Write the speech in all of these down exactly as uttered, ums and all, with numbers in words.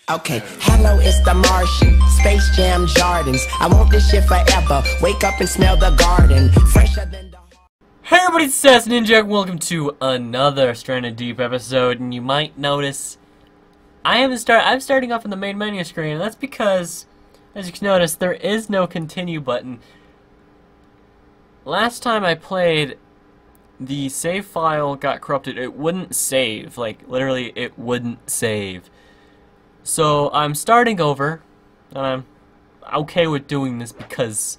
Okay, hello, it's the Martian, Space Jam Jardins. I want this shit forever. Wake up and smell the garden, fresher than the... Hey everybody, it's Sass Ninja. Welcome to another Stranded Deep episode. And you might notice I haven't start. I'm starting off in the main menu screen, and that's because, as you can notice, there is no continue button. Last time I played, the save file got corrupted. It wouldn't save. Like literally, it wouldn't save. So I'm starting over, and I'm okay with doing this because,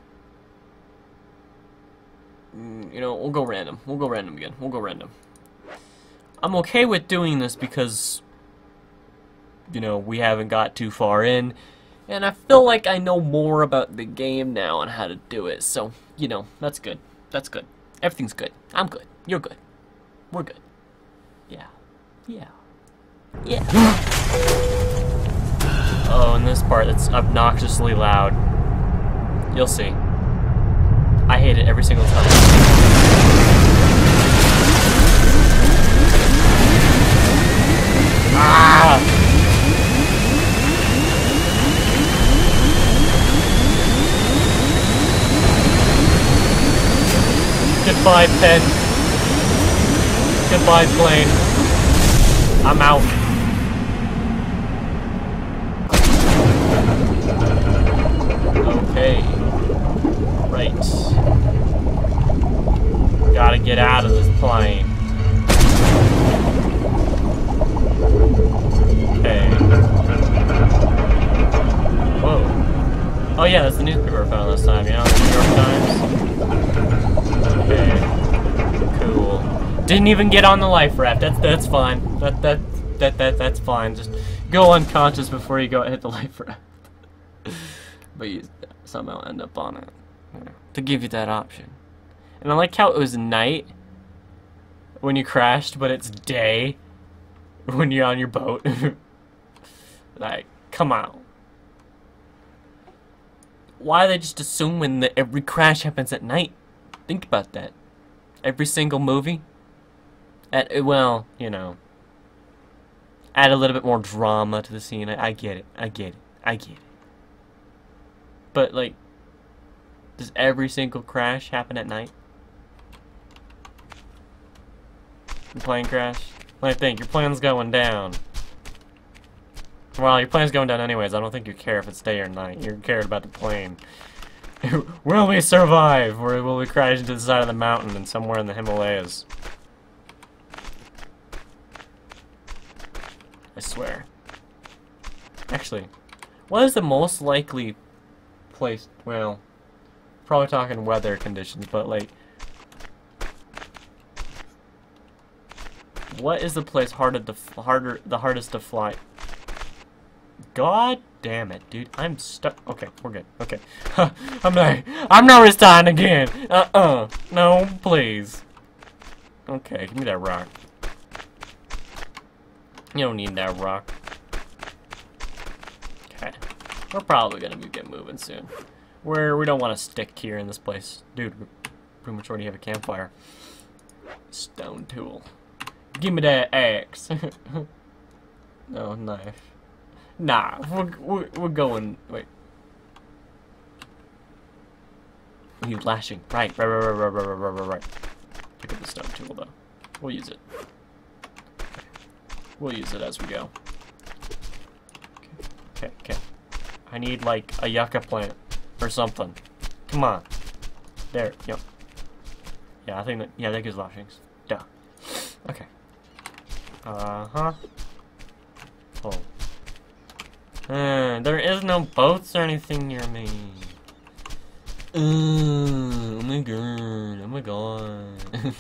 you know, we'll go random. We'll go random again. We'll go random. I'm okay with doing this because, you know, we haven't got too far in, and I feel like I know more about the game now and how to do it. So, you know, that's good. That's good. Everything's good. I'm good. You're good. We're good. Yeah. Yeah. Yeah. Oh, and this part, it's obnoxiously loud. You'll see. I hate it every single time. Ah! Goodbye, pen. Goodbye, plane. I'm out. Okay. Right. Gotta get out of this plane. Okay. Whoa. Oh yeah, that's the newspaper I found last time, you know, the New York Times. Okay. Cool. Didn't even get on the life raft. That's that's fine. That that that that that's fine. Just go unconscious before you go hit the life raft. But you somehow end up on it, you know, to give you that option. And I like how it was night when you crashed, but it's day when you're on your boat. Like, come on. Why do they just assume when the, every crash happens at night? Think about that. Every single movie. At well, you know, add a little bit more drama to the scene. I, I get it. I get it. I get it. But, like, does every single crash happen at night? Your plane crash? I think your plane's going down. Well, your plane's going down anyways. I don't think you care if it's day or night. You care about the plane. Will we survive? Or will we crash into the side of the mountain and somewhere in the Himalayas? I swear. Actually, what is the most likely place? Well, probably talking weather conditions, but like, what is the place harder to harder the hardest to fly? God damn it, dude! I'm stuck. Okay, we're good. Okay, I'm not. I'm not restarting again. Uh uh. No, please. Okay, give me that rock. You don't need that rock. Okay. We're probably gonna be get moving soon. We're we don't want to stick here in this place, dude. We pretty much already have a campfire. Stone tool. Give me that axe. No knife. Nah, we're we're, we're going. Wait. We need lashing. Right, right, right, right, right, right, right, right, right. Pick up the stone tool though. We'll use it. We'll use it as we go. Okay, okay. I need like a yucca plant or something. Come on. There, yep. Yeah, I think that, yeah, that gives lashings. Duh. Okay. Uh-huh. Oh. Uh, there is no boats or anything near me. Uh, oh my god, oh my god.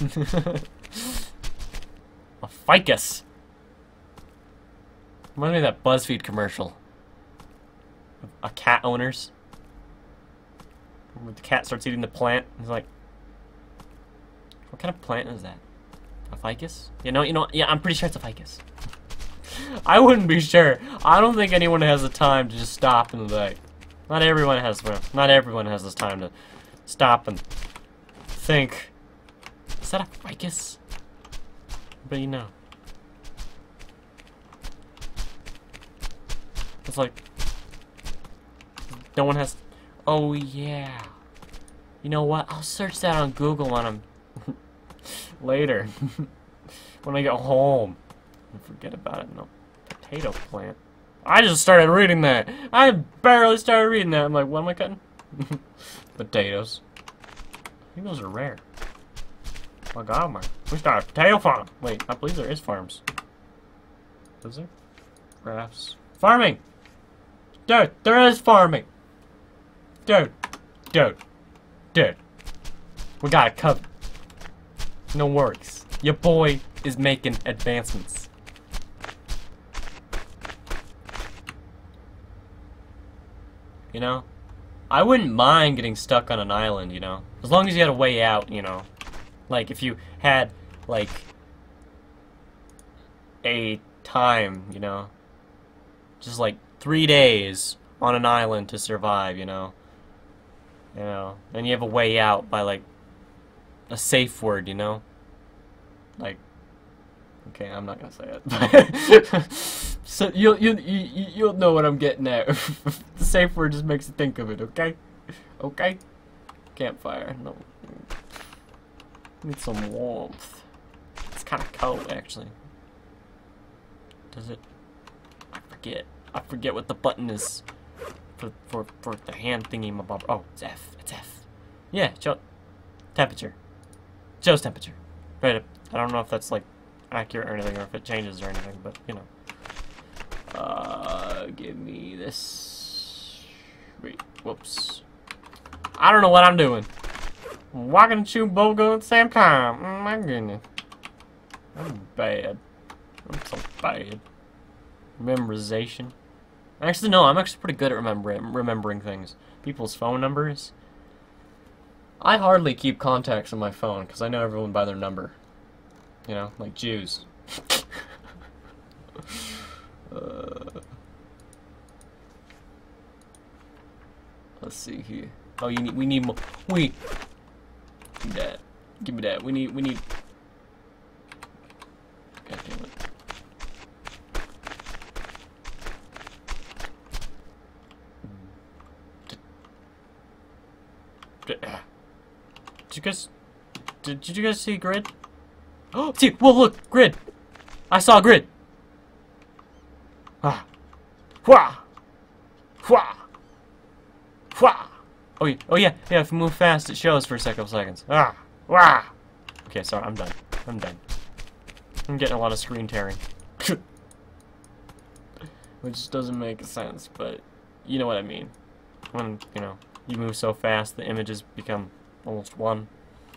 A ficus. Reminds me of that BuzzFeed commercial. A cat owners. When the cat starts eating the plant, he's like, "What kind of plant is that? A ficus?" You know, you know. Yeah, I'm pretty sure it's a ficus. I wouldn't be sure. I don't think anyone has the time to just stop and like. Not everyone has. Not everyone has this time to stop and think. Is that a ficus? But you know. It's like no one has. Oh yeah. You know what? I'll search that on Google when I'm later when I get home. Forget about it. No potato plant. I just started reading that. I barely started reading that. I'm like, what am I cutting? Potatoes. I think those are rare. Oh god, man. We start a potato farm. Wait, I believe there is farms. Is there? Graphs. Farming! Dude, there is farming! Dude. Dude. Dude. We got it covered. No worries. Your boy is making advancements. You know? I wouldn't mind getting stuck on an island, you know? As long as you had a way out, you know? Like, if you had, like, a time, you know? Just, like, three days on an island to survive, you know? You know? And you have a way out by, like, a safe word, you know? Like, okay, I'm not gonna say it. So, you'll, you, you, you'll know what I'm getting at. The safe word just makes you think of it, okay? Okay? Campfire, no. Need some warmth. It's kind of cold, actually. Does it? I forget. I forget what the button is for for for the hand thingy. My bob. Oh, it's F. It's F. Yeah, show temperature. Shows temperature. Right. I don't know if that's like accurate or anything, or if it changes or anything, but you know. Uh, give me this. Wait. Whoops. I don't know what I'm doing. Why can't you both go at the same time? Oh my goodness. I'm bad. I'm so bad. Memorization. Actually, no, I'm actually pretty good at remembering remembering things. People's phone numbers. I hardly keep contacts on my phone because I know everyone by their number. You know, like Jews. uh, let's see here. Oh, you need. We need more. We. Give me that. Give me that. We need. We need. God damn it. Did, did you guys? Did, did you guys see grid? Oh, see. Whoa, look, grid. I saw grid. Ah. Wah. Wah. Wah. Oh, yeah. Oh yeah, yeah. If you move fast, it shows for a couple seconds. Ah, wah. Okay, sorry. I'm done. I'm done. I'm getting a lot of screen tearing, which doesn't make sense, but you know what I mean. When you know you move so fast, the images become almost one.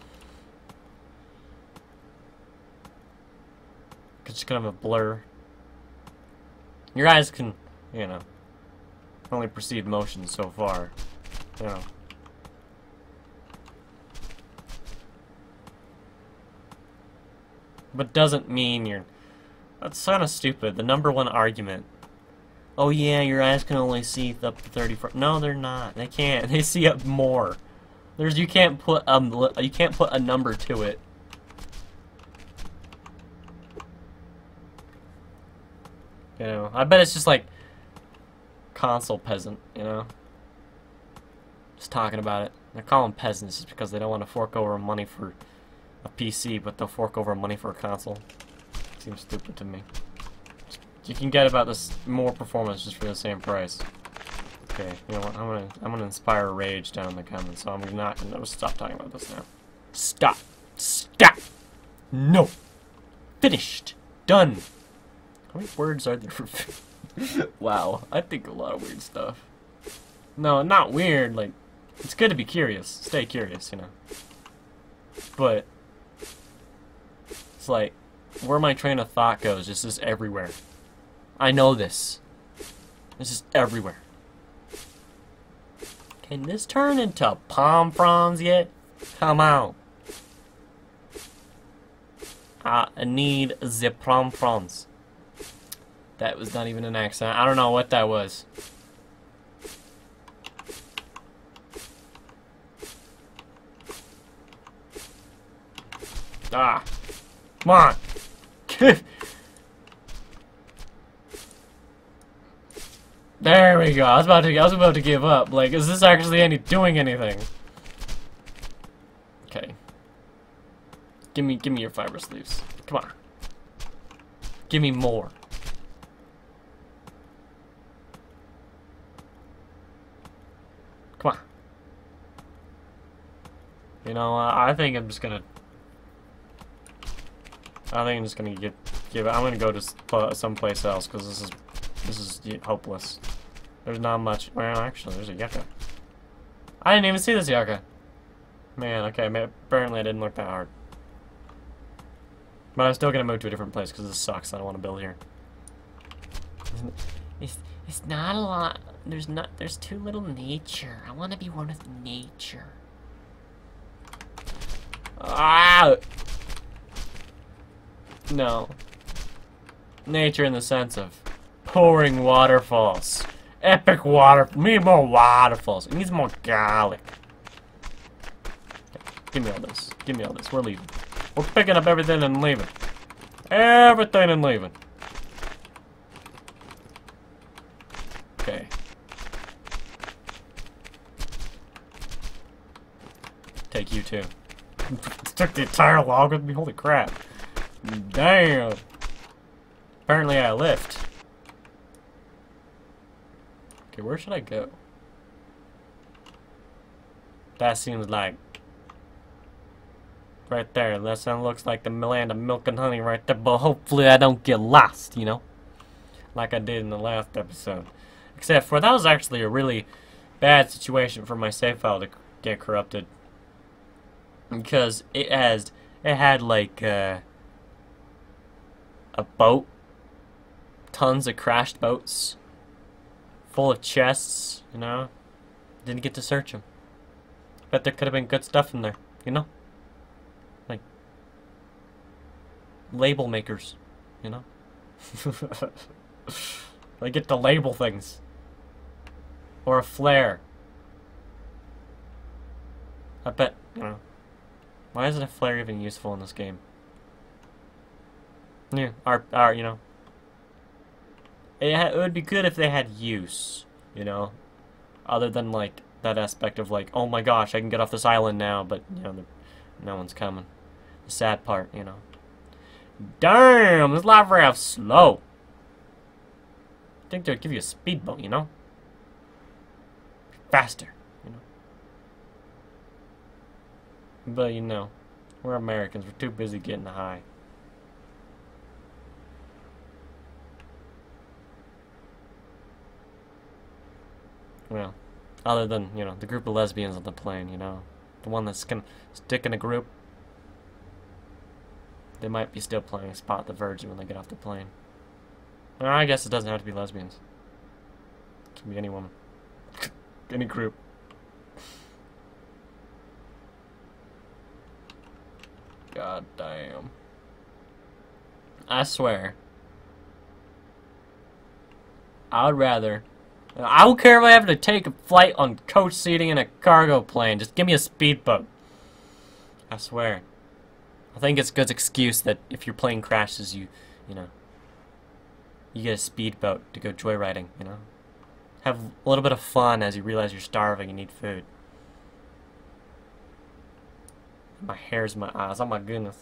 It's just kind of a blur. Your eyes can, you know, only perceive motion so far. You know. But doesn't mean you're... That's kind of stupid. The number one argument. Oh yeah, your eyes can only see up to thirty-four. No, they're not. They can't. They see up more. There's you can't put um you can't put a number to it. You know, I bet it's just like console peasant. You know. Just talking about it. They call them peasants just because they don't want to fork over money for a P C, but they'll fork over money for a console. Seems stupid to me. You can get about this more performance just for the same price. Okay, you know what? I'm gonna I'm gonna inspire rage down in the comments, so I'm not gonna stop talking about this now. Stop! Stop! No! Finished! Done! How many words are there for wow, I think a lot of weird stuff. No, not weird, like it's good to be curious. Stay curious, you know. But it's like where my train of thought goes just is everywhere. I know this. This is everywhere. Can this turn into palm fronds yet? Come on. I need the palm fronds. That was not even an accent. I don't know what that was. Ah. Come on. There we go. I was about to. I was about to give up. Like, is this actually any doing anything? Okay. Give me, give me your fibrous leaves. Come on. Give me more. Come on. You know, uh, I think I'm just gonna. I think I'm just gonna get give. I'm gonna go to someplace else because this is this is hopeless. There's not much. Well, actually, there's a yucca. I didn't even see this yucca. Man, okay. Apparently, I didn't look that hard. But I'm still gonna move to a different place because this sucks. I don't want to build here. It's it's not a lot. There's not. There's too little nature. I want to be one with nature. Ah. No. Nature in the sense of pouring waterfalls. Epic water. We need more waterfalls. It needs more garlic. Give me all this. Give me all this. We're leaving. We're picking up everything and leaving. Everything and leaving. Okay. Take you too. Took the entire log with me. Holy crap. Damn. Apparently I lift. Okay, where should I go? That seems like right there. That sound looks like the land of milk and honey right there. But hopefully I don't get lost, you know? Like I did in the last episode. Except for that was actually a really bad situation for my save file to get corrupted. Because it has, it had like uh, a boat, tons of crashed boats, full of chests, you know. Didn't get to search them. Bet there could have been good stuff in there, you know. Like label makers, you know. They get to label things, or a flare. I bet, you know. Why isn't a flare even useful in this game? Yeah, our, our, you know. It, ha it would be good if they had use, you know. Other than, like, that aspect of, like, oh my gosh, I can get off this island now, but, you know, no one's coming. The sad part, you know. Damn, this life raft's slow. I think they'd give you a speedboat, you know. Faster. But, you know, we're Americans. We're too busy getting high. Well, other than, you know, the group of lesbians on the plane, you know. The one that's gonna stick in a group. They might be still playing Spot the Virgin when they get off the plane. Well, I guess it doesn't have to be lesbians. It can be any woman. Any group. God damn. I swear. I would rather... I don't care if I have to take a flight on coach seating in a cargo plane. Just give me a speedboat. I swear. I think it's a good excuse that if your plane crashes, you, you know, you get a speedboat to go joyriding, you know? Have a little bit of fun as you realize you're starving and need food. My hair's in my eyes. Oh my goodness.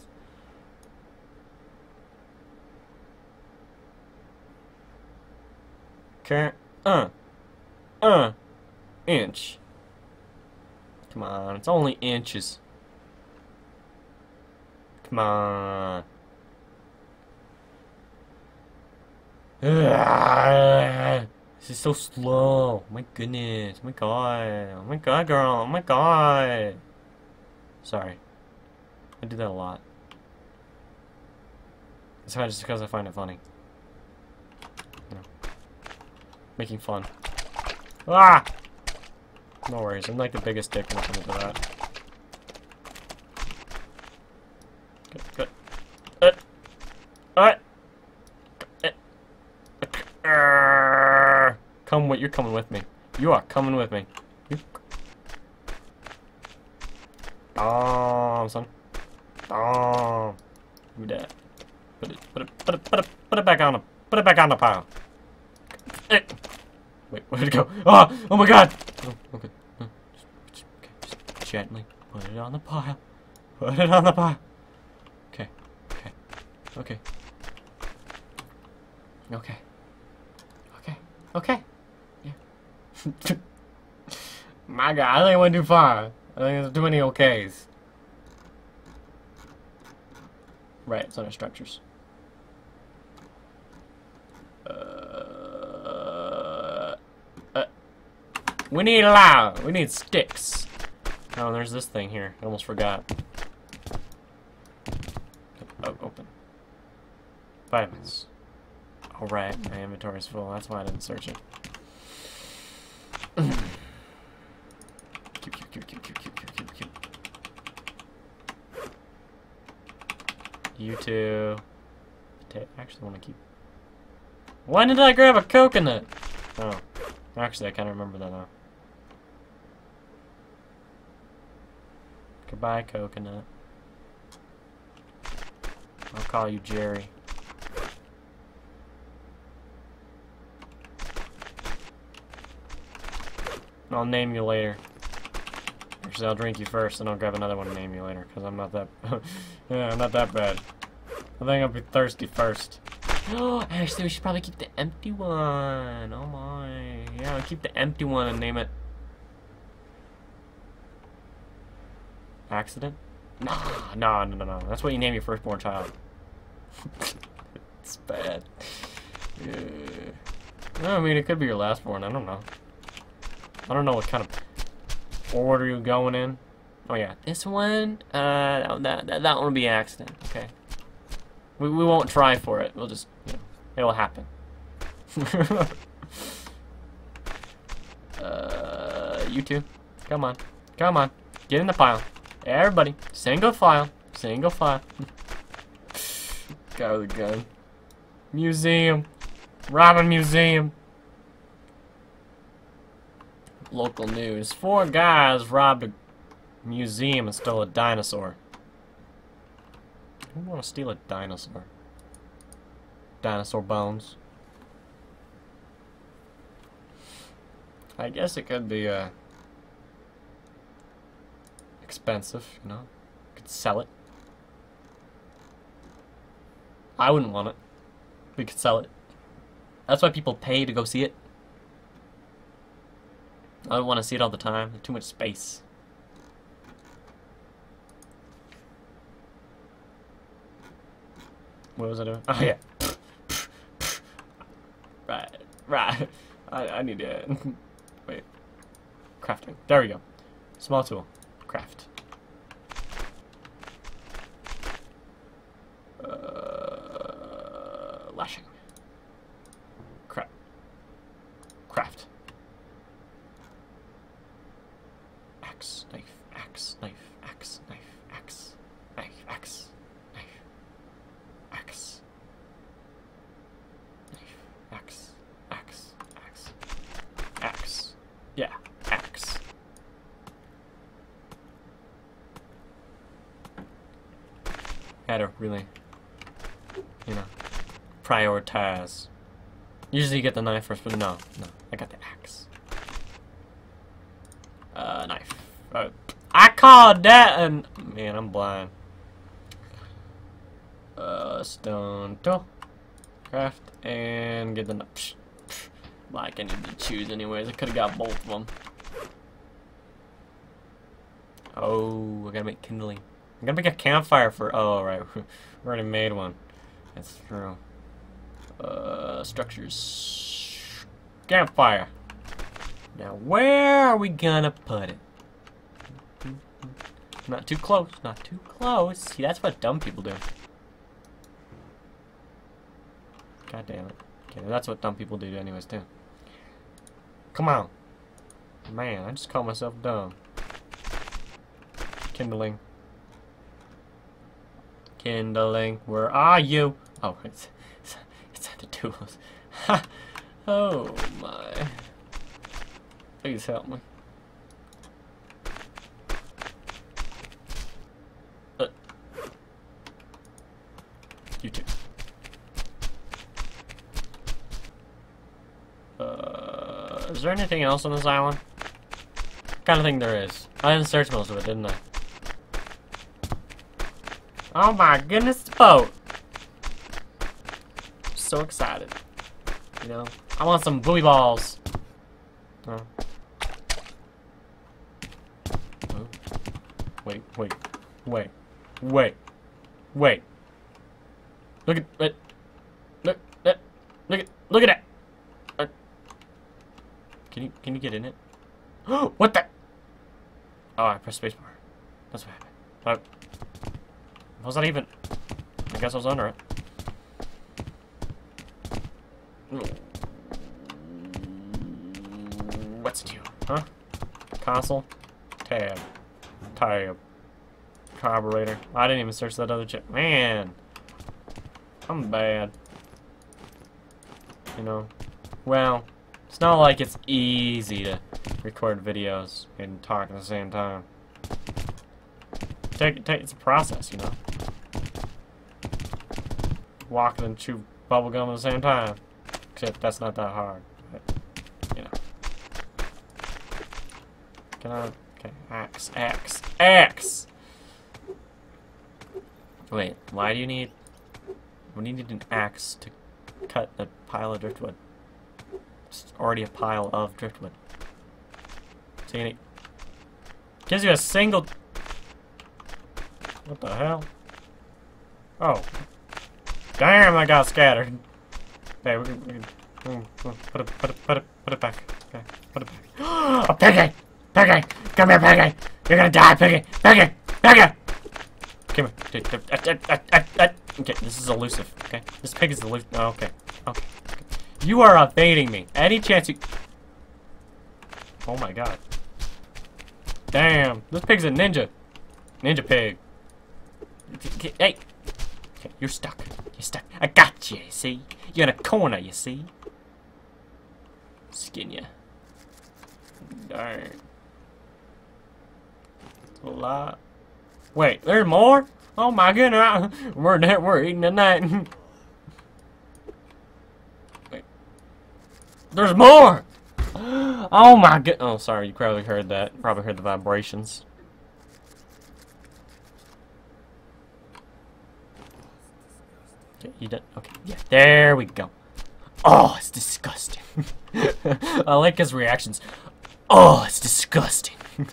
Okay. Uh. Uh. Inch. Come on. It's only inches. Come on. This is so slow. Oh my goodness. Oh my god. Oh my god, girl. Oh my god. Sorry. I do that a lot. It's kind of just because I find it funny. You know, making fun. Ah! No worries. I'm like the biggest dick when it comes to that. Good, good. Uh, Alright. Uh, come with, you're coming with me. You are coming with me. You. Oh, son. Oh, give me that. Put it, put it, put it, put it, put it back on the, put it back on the pile. Eh. Wait, where'd it go? Ah! Oh my god! Oh, okay. Oh, just, just, okay. Just gently put it on the pile. Put it on the pile. Okay. Okay. Okay. Okay. Okay. Okay. Yeah. My god, I think I went too far. I think there's too many okays. Right, it's under structures. Uh, uh, we need lava. We need sticks. Oh, there's this thing here. I almost forgot. Oh, open. Vitamins. Alright, my inventory's full. That's why I didn't search it. Keep, keep, keep, keep, keep, keep, keep, keep, keep. You two. I actually want to keep. Why did I grab a coconut? Oh, actually, I kind of remember that now. Goodbye, coconut. I'll call you Jerry. I'll name you later. Actually, I'll drink you first, and I'll grab another one and name you later, because I'm not that... yeah, I'm not that bad. I think I'll be thirsty first. Oh, actually, we should probably keep the empty one. Oh my. Yeah, I'll keep the empty one and name it... Accident? Nah, no, no, no, no. That's what you name your firstborn child. It's bad. Yeah. I mean, it could be your lastborn. I don't know. I don't know what kind of order you're going in. Oh yeah, this one. Uh, that that that one will be an accident. Okay. We we won't try for it. We'll just, you know, it'll happen. uh, you two, come on, come on, get in the pile. Everybody, single file, single file. Guy with a gun. Museum, robbing museum. Local news. Four guys robbed a museum and stole a dinosaur. Who want to steal a dinosaur? Dinosaur bones. I guess it could be, uh... expensive, you know? Could sell it. I wouldn't want it. We could sell it. That's why people pay to go see it. I don't want to see it all the time. There's too much space. What was I doing? Oh, yeah. Right. Right. I, I need to... Wait. Crafting. There we go. Small tool. Craft. Uh, lashing. Craft. Craft. Axe, knife, axe, knife, axe, knife, axe, knife, axe, knife, axe, knife, axe, axe, axe, axe, yeah, axe. Had to really, you know, prioritize. Usually you get the knife first, but no, no, I got the axe. Uh, knife. Uh, I called that and man, I'm blind. Uh, stone tool, craft, and get the knife. Like I need to choose anyways. I could have got both of them. Oh, I gotta make kindling. I'm gonna make a campfire for. Oh, right, we already made one. That's true. Uh, structures. Campfire. Now, where are we gonna put it? Not too close, not too close. See, that's what dumb people do. God damn it. Okay, that's what dumb people do anyways, too. Come on. Man, I just call myself dumb. Kindling. Kindling, where are you? Oh, it's, it's, it's at the tools. Ha! Oh, my. Please help me. Uh, you too. Uh, is there anything else on this island? Kind of think there is. I didn't search most of it, didn't I? Oh my goodness, the boat! So excited. You know, I want some booby balls. Oh. Oh. Wait, wait, wait, wait, wait. Look at it. Look, look, look at, look at it. Uh, can you, can you get in it? What the? Oh, I pressed spacebar. That's what happened. Uh, was that even? I guess I was under it. What's new? Huh? Console? Tab. Tab. Carburetor. I didn't even search that other chip. Man. I'm bad. You know. Well, it's not like it's easy to record videos and talk at the same time. Take, take, it's a process, you know. Walking and chew bubblegum at the same time. Except that's not that hard. But, you know. Can I? Okay, axe, axe, axe! Wait, why do you need... We need an axe to cut a pile of driftwood. It's already a pile of driftwood. So you need... Gives you a single... What the hell? Oh. Damn, I got scattered. Okay, we can... We can mm, mm, put it, put it, put it, put it back. Okay, put it back. Oh, Piggy! Piggy! Come here, Piggy! You're gonna die, Piggy! Piggy! Piggy! Come here. Okay, this is elusive. Okay, this pig is elusive. Oh, okay. Okay. You are evading me. Any chance you... Oh my god. Damn, this pig's a ninja. Ninja pig. Hey. Okay, you're stuck. You're stuck. I got you, you see? You're in a corner, you see? Skin ya. Darn. A lot. Wait, there's more? Oh my goodness. We're, we're eating tonight. Wait. There's more! Oh my god. Oh, sorry, you probably heard that. Probably heard the vibrations. Okay, you done? Okay, yeah, there we go. Oh, it's disgusting. I like his reactions. Oh, it's disgusting.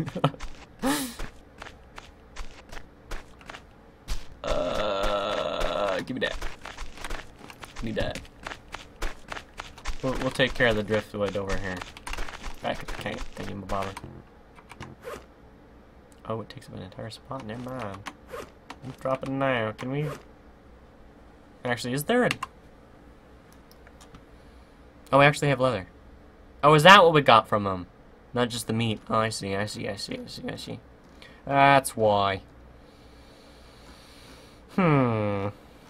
uh, give me that. Need that. We'll, we'll take care of the driftwood over here. Back at the camp, thinking about it. Oh, it takes up an entire spot. Never mind. I'm dropping now. Can we? Actually, is there a... Oh, we actually have leather. Oh, is that what we got from them? Not just the meat. Oh, I see, I see, I see, I see, I see. That's why. Hmm.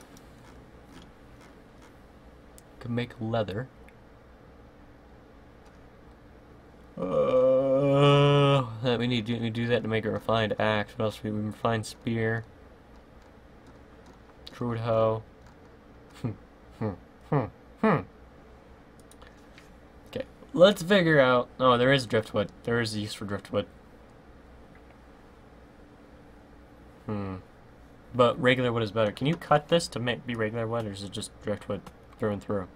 Could make leather. Uh, that we need to do, do that to make a refined axe. What else? We refined spear. Crude hoe. Hmm. Hmm. Hmm. Hmm. Okay, let's figure out. Oh, there is driftwood. There is use for driftwood. Hmm. But regular wood is better. Can you cut this to make be regular wood, or is it just driftwood through and through?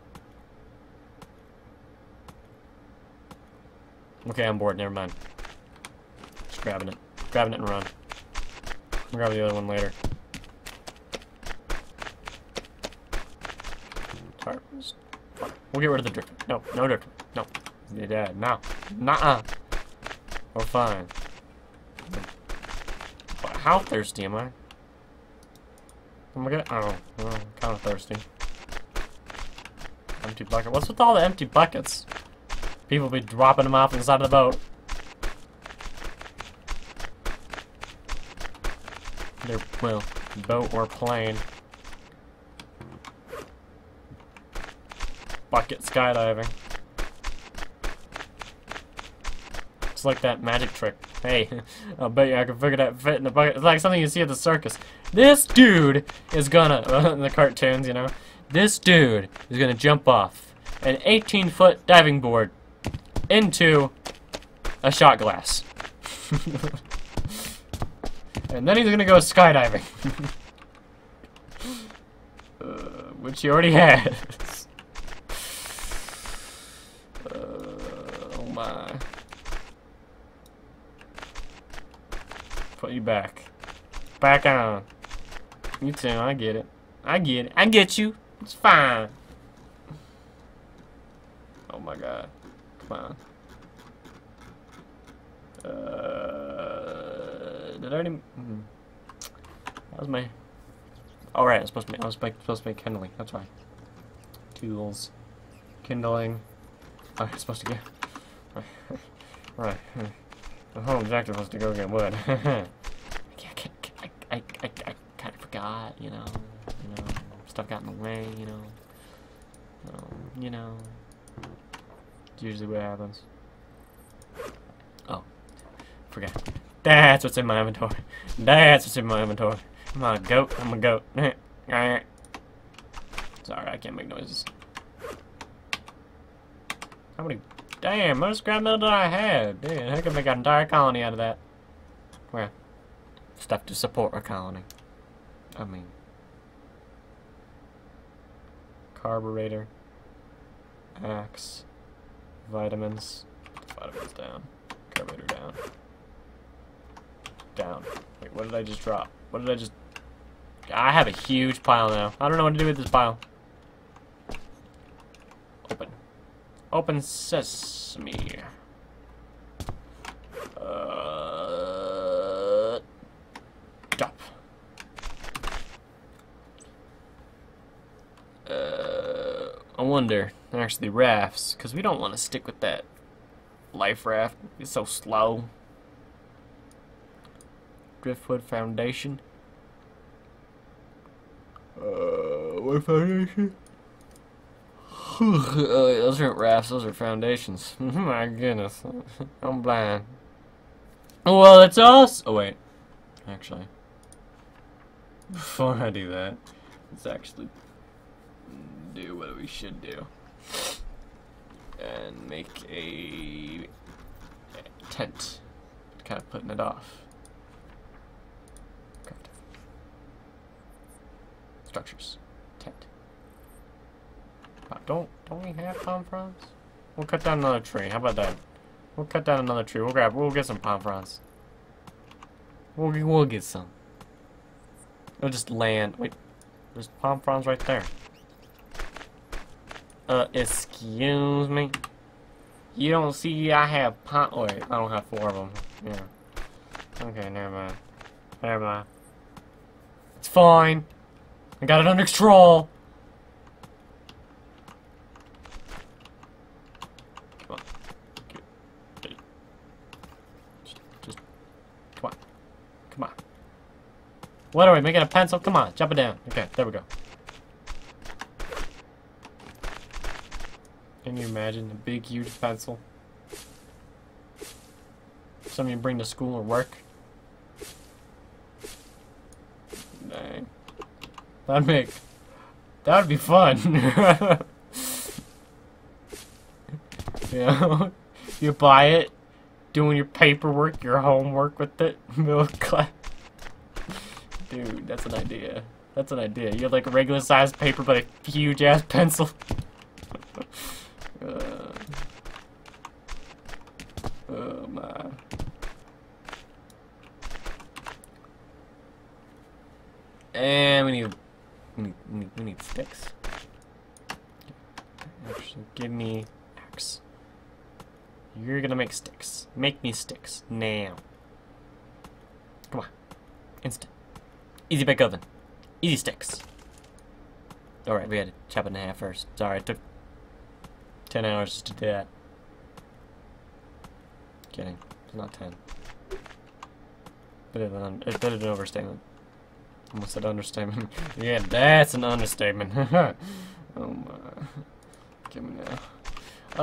Okay, I'm bored. Never mind. Just grabbing it. Grabbing it and run. I'll grab the other one later. Tarp. We'll get rid of the driftwood. No, no driftwood. No. Yeah, no. Nuh-uh. We're fine. But how thirsty am I? Oh my god. Oh, well, I'm kind of thirsty. Empty bucket. What's with all the empty buckets? People be dropping them off inside of the boat. They're, well, boat or plane. Bucket skydiving. It's like that magic trick. Hey, I'll bet you I can figure that fit in the bucket. It's like something you see at the circus. This dude is gonna, uh, in the cartoons, you know, this dude is gonna jump off an eighteen foot diving board into a shot glass. And then he's gonna go skydiving. uh, which he already has. uh, oh my. Put you back. Back on. You too, I get it. I get it. I get you. It's fine. Oh my god. Come on. Uh, did I already? Mm, that was my. All right, I was supposed to make. I was supposed to make kindling. That's right. Tools, kindling. I was supposed to get. Right. The whole objective was to go get wood. I, I, I, I, I kind of forgot, you know. You know, stuff got in the way, you know. Um, you know. It's usually what happens. Oh. Forgot. That's what's in my inventory. That's what's in my inventory. I'm a goat. I'm a goat. Sorry, I can't make noises. How many? Damn, most scrap metal that I had. Dude, I could make an entire colony out of that. Well, stuff to support a colony. I mean, carburetor, axe, vitamins. Vitamins down. Carburetor down. Down. Wait, what did I just drop? What did I just... I have a huge pile now. I don't know what to do with this pile. Open. Open sesame. Uh... Drop. Uh... I wonder. Actually, rafts. Because we don't want to stick with that life raft. It's so slow. Driftwood foundation. Uh, what foundation? uh, those aren't rafts, those are foundations. My goodness. I'm blind. Well, it's us. Oh, wait. Actually. Before I do that, let's actually do what we should do. And make a, a tent. Kind of putting it off. Structures. Tent. Uh, don't don't we have palm fronds? We'll cut down another tree. How about that? We'll cut down another tree. We'll grab. We'll get some palm fronds. We'll we'll get some. We'll just land. Wait, there's palm fronds right there. Uh, excuse me. You don't see I have palm. Wait, I don't have four of them. Yeah. Okay, never mind. Never mind. It's fine. I got it under control. Come on. Just, just, come on. Come on. What are we making a pencil? Come on, jump it down. Okay, there we go. Can you imagine a big, huge pencil? Something you bring to school or work? Dang. That'd make... That'd be fun. You know? You buy it, doing your paperwork, your homework with it, middle class. Dude, that's an idea. That's an idea. You have like a regular sized paper, but a huge ass pencil. uh, oh my. And we need... We need, we need, we need sticks. Actually, give me axe. You're gonna make sticks. Make me sticks. Now. Come on. Instant. Easy bake oven. Easy sticks. Alright, we had to chop it in half first. Sorry, it took ten hours just to do that. Kidding. It's not ten. Bit of an, a bit of an overstatement. Almost an understatement. Yeah, that's an understatement. Oh my. Give me now. Uh,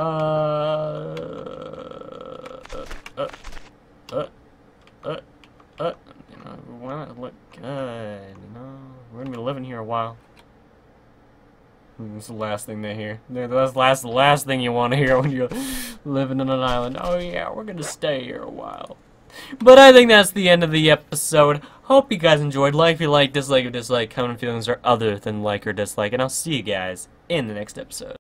uh, uh, uh, uh, uh, you know, we want it to look good, you know. We're gonna be living here a while. That's the last thing they hear. That's the last, the last thing you want to hear when you're living on an island. Oh yeah, we're gonna stay here a while. But I think that's the end of the episode. Hope you guys enjoyed. Like if you like, dislike or dislike, comment feelings are other than like or dislike, and I'll see you guys in the next episode.